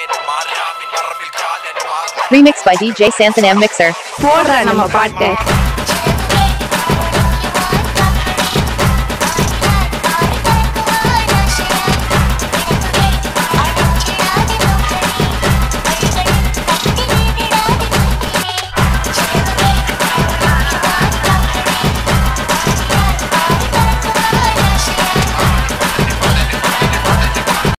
Remixed by DJ Santhan M Mixer. போடுற நம்ம பாட்டு